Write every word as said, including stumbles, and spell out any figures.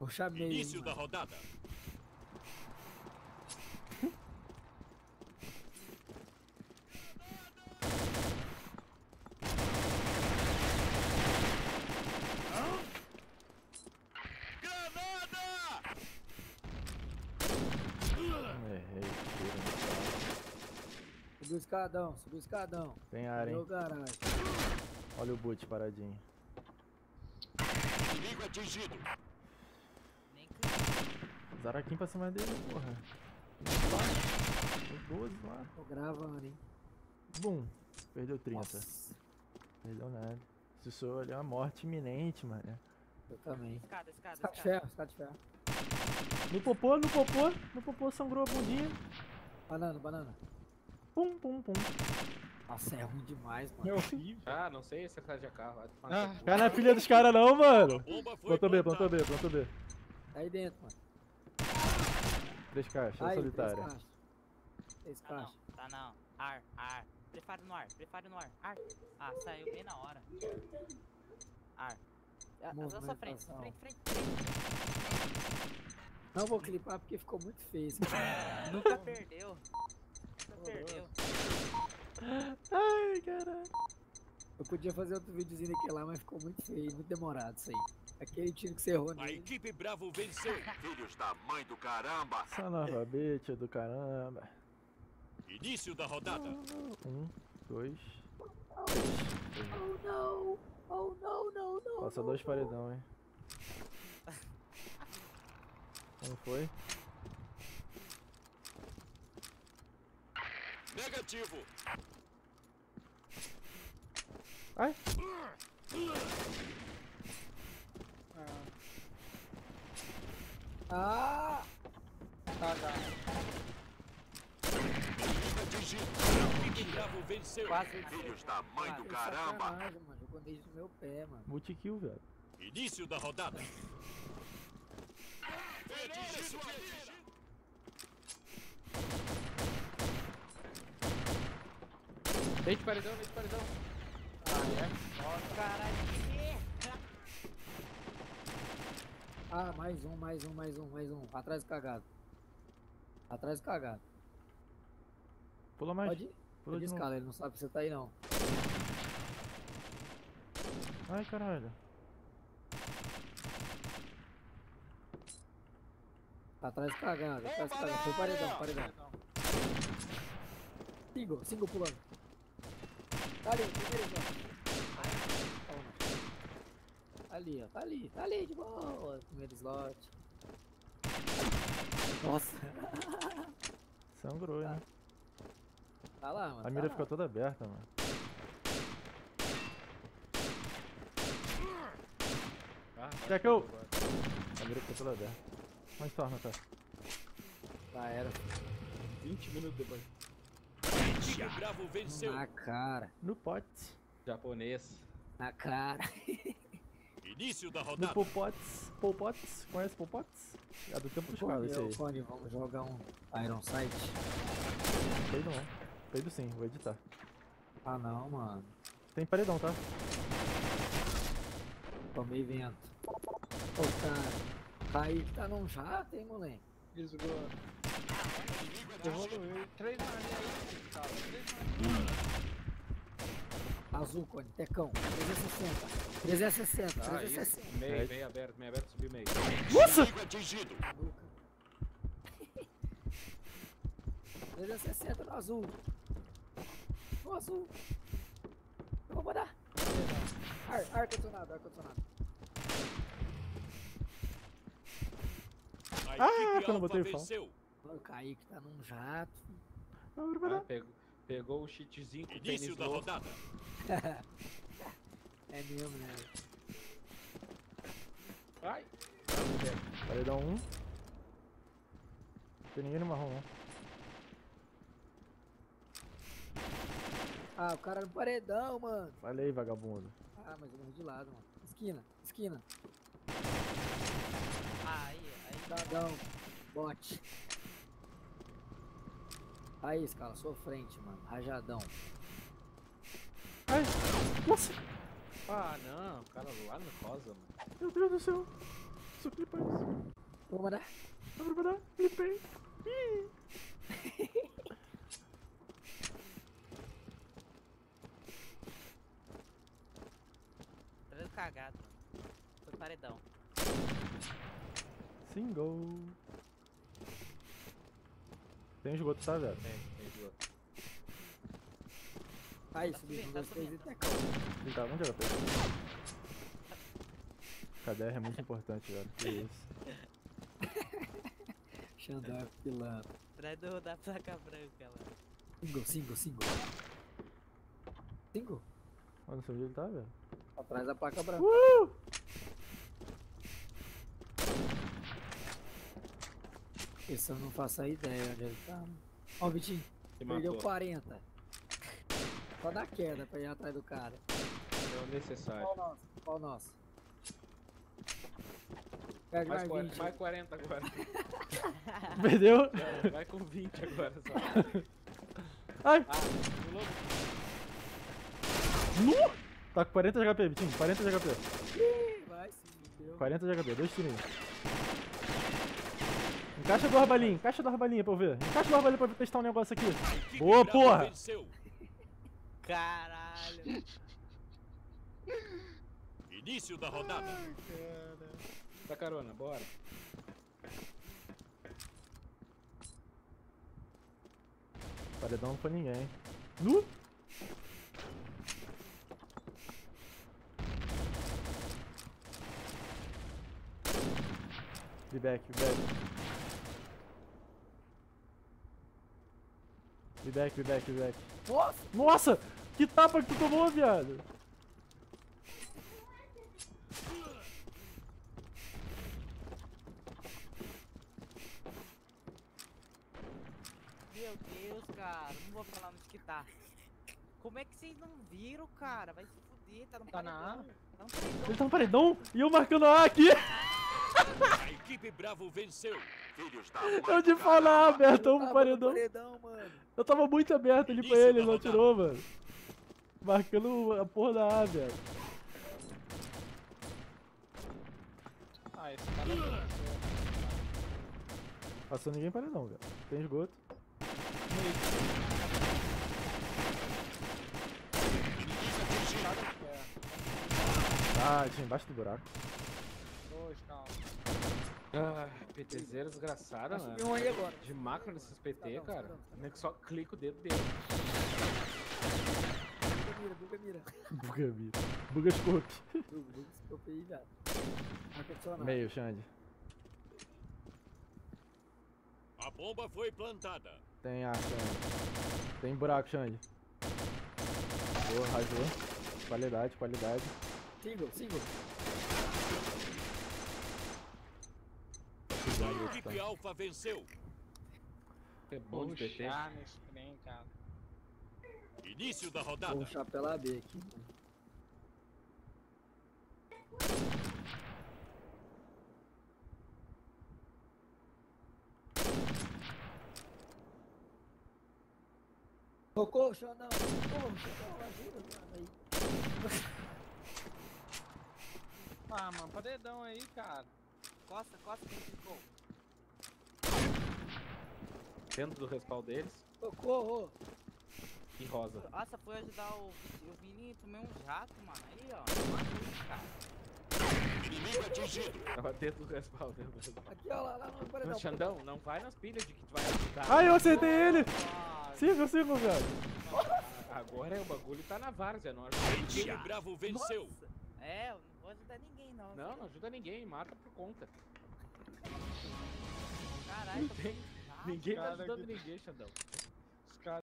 Puxa meio. Início mano. da rodada. Errei, Subiu o escadão, subiu o escadão. tem área, hein? Meu garagem. Olha o boot paradinho. Inimigo atingido. Nem que... Zaraquim pra cima dele, porra. Os doze lá. Tô gravando, hein. Bum. Perdeu trinta. Nossa, Perdeu nada. Se sou ali é uma morte iminente, mano. eu também. Escada, escada, Escada de escada. ferro, escada de ferro. No popô, no popô. No popô sangrou a bundinha. Banana, banana. Pum, pum, pum. Nossa, é ruim demais, mano. É horrível. Ah, não sei acertar de A K. Vai tomar Ah, no cu. Cai na pilha dos caras não, mano. Bomba foi Planta B, plantada. planta B, planta B. Tá aí dentro, mano. Três caixas, Aí, solitária. três caixas. Três Tá não, caixas. tá não. Ar, ar. Preparo no ar, preparo no ar. Ar. Ah, saiu bem na hora. Ar. Ah, na sua frente, Movimentação. frente, frente, frente. Não vou clipar porque ficou muito feio. esse cara. Nunca perdeu. Nunca perdeu. Ai, caralho. Eu podia fazer outro videozinho daquele lá, mas ficou muito feio, muito demorado isso aí. Aquele tiro que você errou A nele. equipe Bravo venceu. Filhos da mãe do caramba. Essa analfabete do caramba. Início da rodada. Um, dois. Oh não! Oh não, não, não! Passa não, dois não. paredão, hein. Como foi? Negativo. Ai! Ah! tá, tá. Inimigo atingido. A equipe Bravo venceu. Quase. Filhos da mãe do Que caramba. sacanagem, mano. Jogou desde o meu pé, mano. Multikill, velho. Início da rodada. Foi atingido. Leite paredão, leite paredão. Caralho, que merda. Ah, mais um, mais um, mais um, mais um. Atrás do cagado. Atrás do cagado. Pula mais. Pode ir. Pula Pode de novo. escala, ele não sabe que você tá aí não. Ai, caralho. Tá atrás do cagado, atrás do cagado. Foi paredão, paredão. Single, single pulando. Tá ali, primeiro slot. Ali, ó, tá ali, tá ali de boa. Primeiro slot. Nossa, Sangrou, né? tá lá, mano. A tá mira lá. ficou toda aberta, mano. Ah, Quer que eu- A mira ficou toda aberta. Onde torna, tá? Já era. vinte minutos depois. A equipe Bravo venceu. Na cara, No pote. Japonês. na cara. Início da No rodada. Popotes. Popotes. Conhece Popotes? É do tempo dos caras, esse Meu aí. fone, vamos jogar um Iron Sight. Peido não. Peido sim, vou editar. Ah não, mano. Tem paredão, tá? Tomei vento. Ô, cara. Kaique tá num jato, hein, moleque? Desligou. Inimigo atingido. Evoluiu. Três na linha aí, cara. Três na linha. Azul, Cone, Tecão. trezentos e sessenta. trezentos e sessenta, Ah, trezentos e isso. sessenta. Meio, meio aberto, meio aberto, subiu meio. Nossa! Inimigo atingido. Luca. trezentos e sessenta no azul. No azul. Eu vou mandar. Ar, ar condicionado, ar condicionado. A Ah, equipe quando eu Alfa botei o fal. venceu. O Kaique tá num jato. Abre, Ah, paredão. pegou, pegou o cheatzinho com o Início tênis da louco. rodada. É mesmo, né? Ai! Paredão um. Tem ninguém no marrom, não. Ah, o cara no paredão, mano. Falei, vagabundo. Ah, mas eu morri de lado, mano. Esquina, esquina. Aí, aí. Dadão. Bote. Aí, escala, sua frente, mano. Rajadão. Ai! Nossa! Ah, não, o cara lá no rosa, mano. Meu Deus do céu! isso, clipa isso. Vou mandar. Dá pra mandar, clipei. Ih. Tá vendo cagado, mano. Foi paredão. Single. Tem esgoto, tá, velho? Tem, tem esgoto. Aí, Tá subiu, um, subindo, dois, tá três e subindo. tecão. Ele tá, onde era pra K D R é muito importante, velho. Que isso. Xandão é pilantra. Atrás do, da placa branca lá. Single, single, single. Single? Olha, não sei onde ele tá, velho. Atrás da placa branca. Uh! Esse eu não faço a ideia onde ele tá. Ó, o Vitinho, Se perdeu matou. quarenta. Só da queda pra ir atrás do cara. É o necessário. Qual o nosso? Qual o nosso? Perde Mais, mais qua- vinte. mais quarenta agora. Perdeu? Vai- Vai com vinte agora só. Ai! Ah, pulou. Nu! Tá com quarenta de H P, Vitinho. quarenta de H P. Ih, vai se fudeu. quarenta de H P, dois tirinhos. Encaixa do arbalinho, encaixa do arbalinho pra eu ver. Encaixa do arbalinho pra eu testar um negócio aqui. Equipe Boa, Bravo porra! venceu. Caralho. Início da rodada. Dá carona, bora. Paredão não foi ninguém, hein? Nu! Be back, be back. Be back, be back, be back. Nossa! Nossa! Que tapa que tu tomou, viado! Meu Deus, cara. Não vou falar onde que tá. Como é que vocês não viram, cara? Vai se fuder, tá no Tá na paredão. Tá no paredão. Ele tá no paredão e eu marcando a A aqui! A equipe Bravo venceu. Filhos da Eu de falar, aberto Eu um tava no paredão. paredão, mano. Eu tava muito aberto ali pra Início ele, da ele não rodada. tirou, mano. Marcando a porra da A, velho. Ah, esse cara venceu. Passou ninguém paredão, velho. Tem esgoto. Ah, tinha embaixo do buraco. Dois, calma. Ah, PTzeira desgraçada, Vai mano. subir um aí agora. De macro nesses P T, Escadão, cara. escadão, escadão. Nem que só clica o dedo dele. Buga mira, buga mira. Buga, mira. Buga scope. Buga, buga esse copo aí, velho. Ar-condicionado. Meio, Xande. A bomba foi plantada. Tem A, Xande. Tem buraco, Xande. Boa, rajou. Qualidade, qualidade. Single, single. A equipe Alfa venceu. É bom de P T. Puxar nesse trem, cara. Início da Vou rodada. puxar pela B aqui. Socorro, Xandão. Socorro, Xandão. Ajuda, mano. Aí. Ah, mano, paredão aí, cara. Costa, costa, quem ficou? Dentro do respaldo deles. Socorro. E rosa. Nossa, foi ajudar o, o Vini e tomei um jato, mano. Aí, ó. Mata ele, cara. Inimigo atingido. Tava dentro do respaldo dele. Aqui, ó, lá, lá no paredão. Mas, Xandão, não vai nas pilhas de que tu vai ajudar. Ai, eu acertei ele! Ah, Siga, siga, velho. Agora é o bagulho tá na várzea, não A ajuda equipe ninguém. Bravo venceu. Nossa. É, eu não vou ajudar ninguém, não. Não, não ajuda ninguém, mata por conta. Caralho, Não tô tem- com jato. Ninguém tá cara ajudando que- ninguém, Xandão.